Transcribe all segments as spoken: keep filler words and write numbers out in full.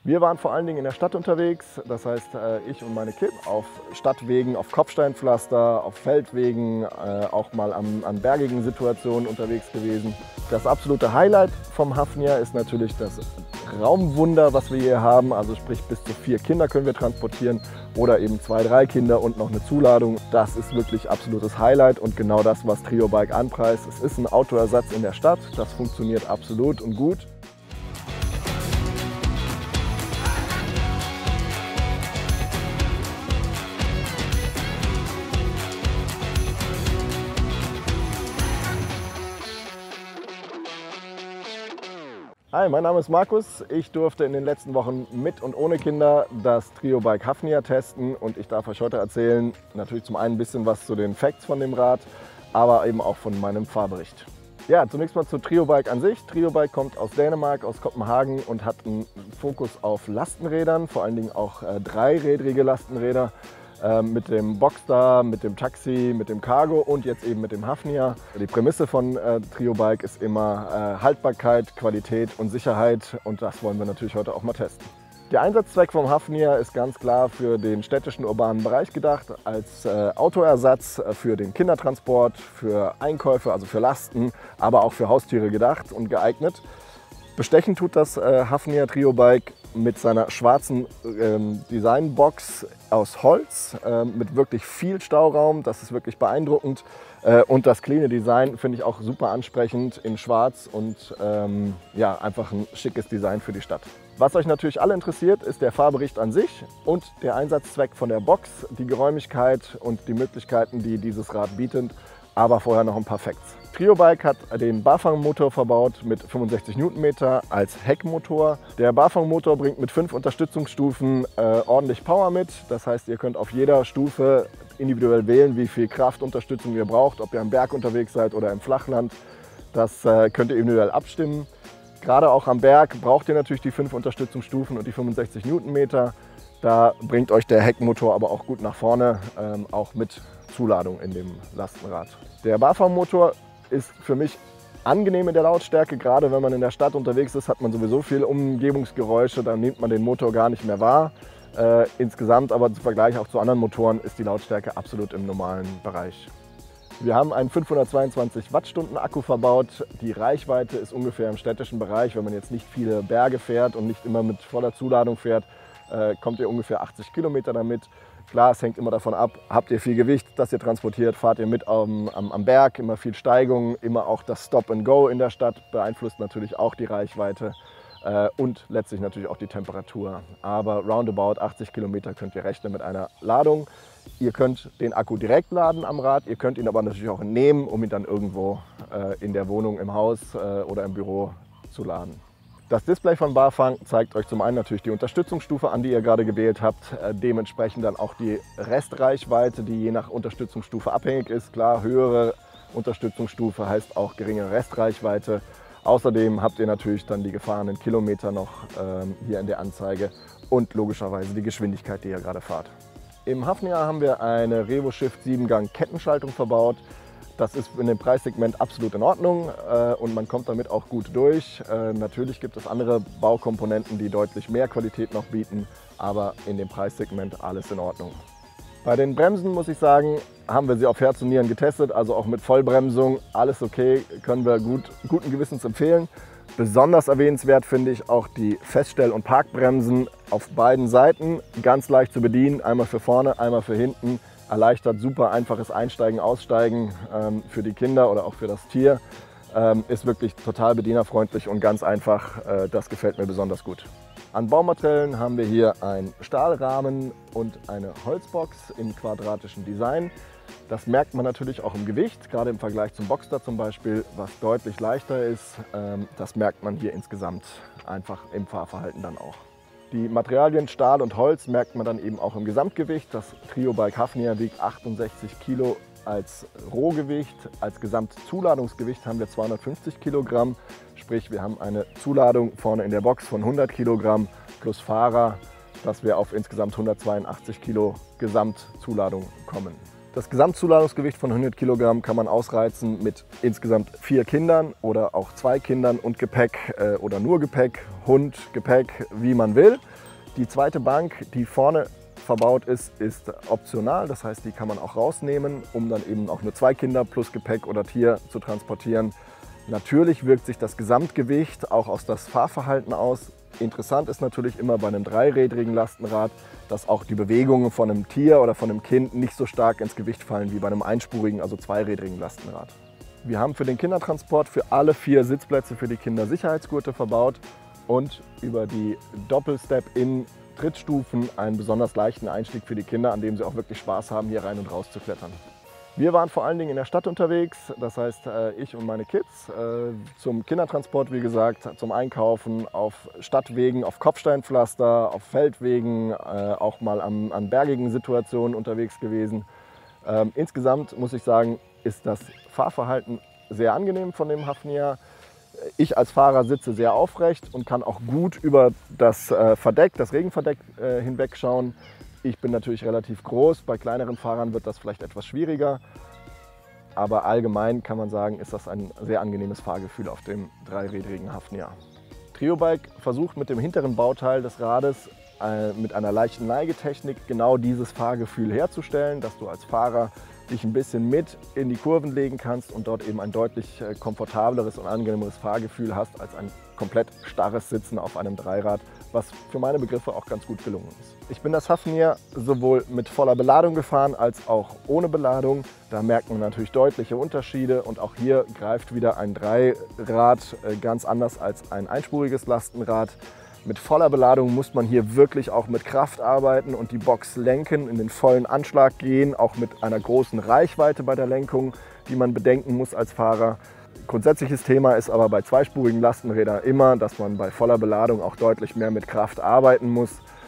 Wir waren vor allen Dingen in der Stadt unterwegs, das heißt ich und meine Kids auf Stadtwegen, auf Kopfsteinpflaster, auf Feldwegen, auch mal an, an bergigen Situationen unterwegs gewesen. Das absolute Highlight vom Hafnia ist natürlich das Raumwunder, was wir hier haben, also sprich bis zu vier Kinder können wir transportieren oder eben zwei, drei Kinder und noch eine Zuladung. Das ist wirklich absolutes Highlight und genau das, was Triobike anpreist. Es ist ein Autoersatz in der Stadt, das funktioniert absolut und gut. Hi, mein Name ist Markus. Ich durfte in den letzten Wochen mit und ohne Kinder das Triobike Hafnia testen und ich darf euch heute erzählen, natürlich zum einen ein bisschen was zu den Facts von dem Rad, aber eben auch von meinem Fahrbericht. Ja, zunächst mal zu Triobike an sich. Triobike kommt aus Dänemark, aus Kopenhagen und hat einen Fokus auf Lastenrädern, vor allen Dingen auch äh, dreirädrige Lastenräder. Mit dem Boxster, mit dem Taxi, mit dem Cargo und jetzt eben mit dem Hafnia. Die Prämisse von äh, Triobike ist immer äh, Haltbarkeit, Qualität und Sicherheit und das wollen wir natürlich heute auch mal testen. Der Einsatzzweck vom Hafnia ist ganz klar für den städtischen urbanen Bereich gedacht, als äh, Autoersatz für den Kindertransport, für Einkäufe, also für Lasten, aber auch für Haustiere gedacht und geeignet. Bestechen tut das äh, Hafnia Triobike mit seiner schwarzen ähm, Designbox aus Holz äh, mit wirklich viel Stauraum. Das ist wirklich beeindruckend. Äh, und das cleane Design finde ich auch super ansprechend in Schwarz und ähm, ja, einfach ein schickes Design für die Stadt. Was euch natürlich alle interessiert, ist der Fahrbericht an sich und der Einsatzzweck von der Box, die Geräumigkeit und die Möglichkeiten, die dieses Rad bietet. Aber vorher noch ein paar Facts. Triobike hat den Bafang-Motor verbaut mit fünfundsechzig Newtonmeter als Heckmotor. Der Bafang-Motor bringt mit fünf Unterstützungsstufen äh, ordentlich Power mit. Das heißt, ihr könnt auf jeder Stufe individuell wählen, wie viel Kraftunterstützung ihr braucht, ob ihr am Berg unterwegs seid oder im Flachland. Das äh, könnt ihr individuell abstimmen. Gerade auch am Berg braucht ihr natürlich die fünf Unterstützungsstufen und die fünfundsechzig Newtonmeter. Da bringt euch der Heckmotor aber auch gut nach vorne, ähm, auch mit Zuladung in dem Lastenrad. Der Bafang-Motor ist für mich angenehm in der Lautstärke. Gerade wenn man in der Stadt unterwegs ist, hat man sowieso viel Umgebungsgeräusche, dann nimmt man den Motor gar nicht mehr wahr. Äh, insgesamt aber im Vergleich auch zu anderen Motoren ist die Lautstärke absolut im normalen Bereich. Wir haben einen fünfhundertzweiundzwanzig Wattstunden Akku verbaut. Die Reichweite ist ungefähr im städtischen Bereich. Wenn man jetzt nicht viele Berge fährt und nicht immer mit voller Zuladung fährt, äh, kommt ihr ungefähr achtzig Kilometer damit. Klar, es hängt immer davon ab, habt ihr viel Gewicht, das ihr transportiert, fahrt ihr mit am, am, am Berg, immer viel Steigung, immer auch das Stop and Go in der Stadt beeinflusst natürlich auch die Reichweite äh, und letztlich natürlich auch die Temperatur. Aber roundabout achtzig Kilometer könnt ihr rechnen mit einer Ladung. Ihr könnt den Akku direkt laden am Rad, ihr könnt ihn aber natürlich auch nehmen, um ihn dann irgendwo äh, in der Wohnung, im Haus äh, oder im Büro zu laden. Das Display von Bafang zeigt euch zum einen natürlich die Unterstützungsstufe an, die ihr gerade gewählt habt, äh, dementsprechend dann auch die Restreichweite, die je nach Unterstützungsstufe abhängig ist. Klar, höhere Unterstützungsstufe heißt auch geringere Restreichweite. Außerdem habt ihr natürlich dann die gefahrenen Kilometer noch ähm, hier in der Anzeige und logischerweise die Geschwindigkeit, die ihr gerade fahrt. Im Hafnia haben wir eine Revo-Shift sieben Gang Kettenschaltung verbaut. Das ist in dem Preissegment absolut in Ordnung äh, und man kommt damit auch gut durch. Äh, natürlich gibt es andere Baukomponenten, die deutlich mehr Qualität noch bieten, aber in dem Preissegment alles in Ordnung. Bei den Bremsen muss ich sagen, haben wir sie auf Herz und Nieren getestet, also auch mit Vollbremsung, alles okay, können wir gut, guten Gewissens empfehlen. Besonders erwähnenswert finde ich auch die Feststell- und Parkbremsen auf beiden Seiten, ganz leicht zu bedienen, einmal für vorne, einmal für hinten. Erleichtert super einfaches Einsteigen, Aussteigen ähm, für die Kinder oder auch für das Tier. Ähm, ist wirklich total bedienerfreundlich und ganz einfach. Äh, das gefällt mir besonders gut. An Baumaterialien haben wir hier einen Stahlrahmen und eine Holzbox im quadratischen Design. Das merkt man natürlich auch im Gewicht, gerade im Vergleich zum Boxster zum Beispiel, was deutlich leichter ist. Ähm, das merkt man hier insgesamt einfach im Fahrverhalten dann auch. Die Materialien Stahl und Holz merkt man dann eben auch im Gesamtgewicht. Das Triobike Hafnia wiegt achtundsechzig Kilo als Rohgewicht. Als Gesamtzuladungsgewicht haben wir zweihundertfünfzig Kilogramm. Sprich, wir haben eine Zuladung vorne in der Box von hundert Kilogramm plus Fahrer, dass wir auf insgesamt hundertzweiundachtzig Kilo Gesamtzuladung kommen. Das Gesamtzuladungsgewicht von hundert Kilogramm kann man ausreizen mit insgesamt vier Kindern oder auch zwei Kindern und Gepäck äh, oder nur Gepäck, Hund, Gepäck, wie man will. Die zweite Bank, die vorne verbaut ist, ist optional. Das heißt, die kann man auch rausnehmen, um dann eben auch nur zwei Kinder plus Gepäck oder Tier zu transportieren. Natürlich wirkt sich das Gesamtgewicht auch auf das Fahrverhalten aus. Interessant ist natürlich immer bei einem dreirädrigen Lastenrad, dass auch die Bewegungen von einem Tier oder von einem Kind nicht so stark ins Gewicht fallen wie bei einem einspurigen, also zweirädrigen Lastenrad. Wir haben für den Kindertransport für alle vier Sitzplätze für die Kinder Sicherheitsgurte verbaut und über die Doppelstep-In-Trittstufen einen besonders leichten Einstieg für die Kinder, an dem sie auch wirklich Spaß haben, hier rein und raus zu klettern. Wir waren vor allen Dingen in der Stadt unterwegs, das heißt ich und meine Kids, zum Kindertransport, wie gesagt, zum Einkaufen, auf Stadtwegen, auf Kopfsteinpflaster, auf Feldwegen, auch mal an, an bergigen Situationen unterwegs gewesen. Insgesamt muss ich sagen, ist das Fahrverhalten sehr angenehm von dem Hafnia. Ich als Fahrer sitze sehr aufrecht und kann auch gut über das Verdeck, das Regenverdeck hinwegschauen. Ich bin natürlich relativ groß, bei kleineren Fahrern wird das vielleicht etwas schwieriger, aber allgemein kann man sagen, ist das ein sehr angenehmes Fahrgefühl auf dem dreirädrigen Hafnia. Triobike versucht mit dem hinteren Bauteil des Rades äh, mit einer leichten Neigetechnik genau dieses Fahrgefühl herzustellen, dass du als Fahrer dich ein bisschen mit in die Kurven legen kannst und dort eben ein deutlich äh, komfortableres und angenehmeres Fahrgefühl hast als ein komplett starres Sitzen auf einem Dreirad, was für meine Begriffe auch ganz gut gelungen ist. Ich bin das Hafnia sowohl mit voller Beladung gefahren als auch ohne Beladung. Da merkt man natürlich deutliche Unterschiede und auch hier greift wieder ein Dreirad ganz anders als ein einspuriges Lastenrad. Mit voller Beladung muss man hier wirklich auch mit Kraft arbeiten und die Box lenken, in den vollen Anschlag gehen, auch mit einer großen Reichweite bei der Lenkung, die man bedenken muss als Fahrer. Grundsätzliches Thema ist aber bei zweispurigen Lastenrädern immer, dass man bei voller Beladung auch deutlich mehr mit Kraft arbeiten muss.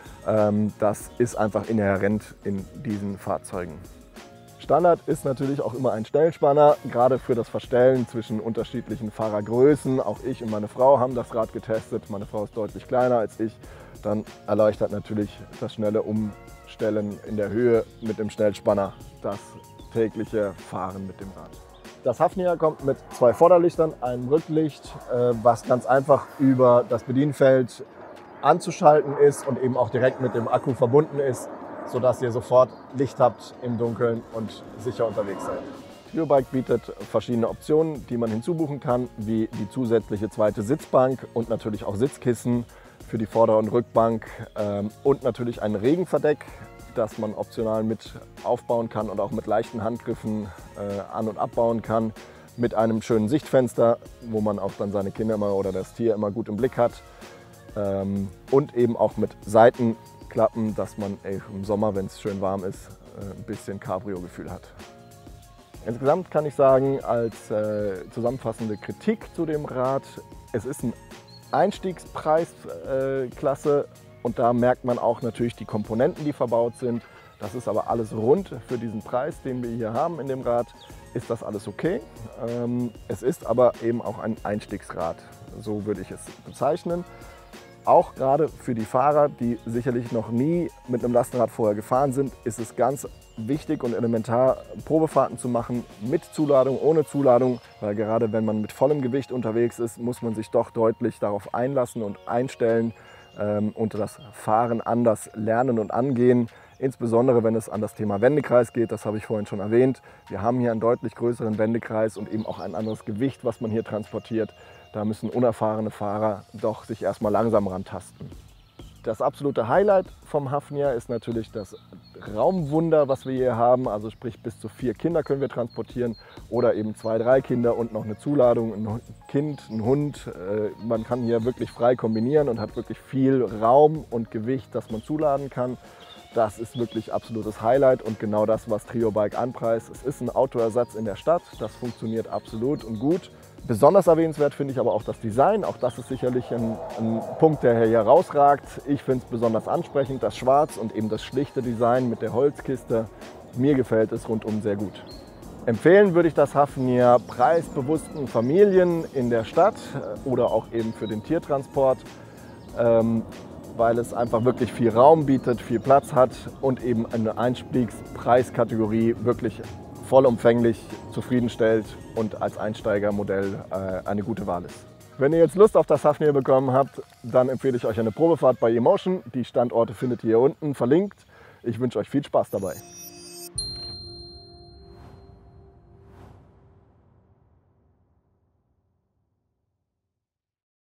Das ist einfach inhärent in diesen Fahrzeugen. Standard ist natürlich auch immer ein Stellspanner, gerade für das Verstellen zwischen unterschiedlichen Fahrergrößen. Auch ich und meine Frau haben das Rad getestet. Meine Frau ist deutlich kleiner als ich. Dann erleichtert natürlich das schnelle Umstellen in der Höhe mit dem Schnellspanner das tägliche Fahren mit dem Rad. Das Hafnia kommt mit zwei Vorderlichtern, einem Rücklicht, was ganz einfach über das Bedienfeld anzuschalten ist und eben auch direkt mit dem Akku verbunden ist, sodass ihr sofort Licht habt im Dunkeln und sicher unterwegs seid. Triobike bietet verschiedene Optionen, die man hinzubuchen kann, wie die zusätzliche zweite Sitzbank und natürlich auch Sitzkissen für die Vorder- und Rückbank und natürlich ein Regenverdeck, das man optional mit aufbauen kann und auch mit leichten Handgriffen äh, an- und abbauen kann. Mit einem schönen Sichtfenster, wo man auch dann seine Kinder immer oder das Tier immer gut im Blick hat. Ähm, und eben auch mit Seitenklappen, dass man ey, im Sommer, wenn es schön warm ist, äh, ein bisschen Cabrio-Gefühl hat. Insgesamt kann ich sagen, als äh, zusammenfassende Kritik zu dem Rad, es ist eine Einstiegspreisklasse. Äh, Und da merkt man auch natürlich die Komponenten, die verbaut sind. Das ist aber alles rund für diesen Preis, den wir hier haben in dem Rad. Ist das alles okay? Es ist aber eben auch ein Einstiegsrad, so würde ich es bezeichnen. Auch gerade für die Fahrer, die sicherlich noch nie mit einem Lastenrad vorher gefahren sind, ist es ganz wichtig und elementar, Probefahrten zu machen mit Zuladung, ohne Zuladung. Weil gerade wenn man mit vollem Gewicht unterwegs ist, muss man sich doch deutlich darauf einlassen und einstellen, und das Fahren anders lernen und angehen, insbesondere wenn es an das Thema Wendekreis geht, das habe ich vorhin schon erwähnt. Wir haben hier einen deutlich größeren Wendekreis und eben auch ein anderes Gewicht, was man hier transportiert. Da müssen unerfahrene Fahrer doch sich erstmal langsam rantasten. Das absolute Highlight vom Hafnia ist natürlich das Raumwunder, was wir hier haben. Also sprich, bis zu vier Kinder können wir transportieren oder eben zwei, drei Kinder und noch eine Zuladung, ein Kind, ein Hund. Man kann hier wirklich frei kombinieren und hat wirklich viel Raum und Gewicht, das man zuladen kann. Das ist wirklich absolutes Highlight und genau das, was Triobike anpreist. Es ist ein Autoersatz in der Stadt, das funktioniert absolut und gut. Besonders erwähnenswert finde ich aber auch das Design. Auch das ist sicherlich ein, ein Punkt, der hier herausragt. Ich finde es besonders ansprechend, das Schwarz und eben das schlichte Design mit der Holzkiste. Mir gefällt es rundum sehr gut. Empfehlen würde ich das Hafnia preisbewussten Familien in der Stadt oder auch eben für den Tiertransport, ähm, weil es einfach wirklich viel Raum bietet, viel Platz hat und eben eine Einstiegspreiskategorie wirklich vollumfänglich zufriedenstellt und als Einsteigermodell äh, eine gute Wahl ist. Wenn ihr jetzt Lust auf das Hafnia bekommen habt, dann empfehle ich euch eine Probefahrt bei Emotion. Die Standorte findet ihr hier unten verlinkt. Ich wünsche euch viel Spaß dabei.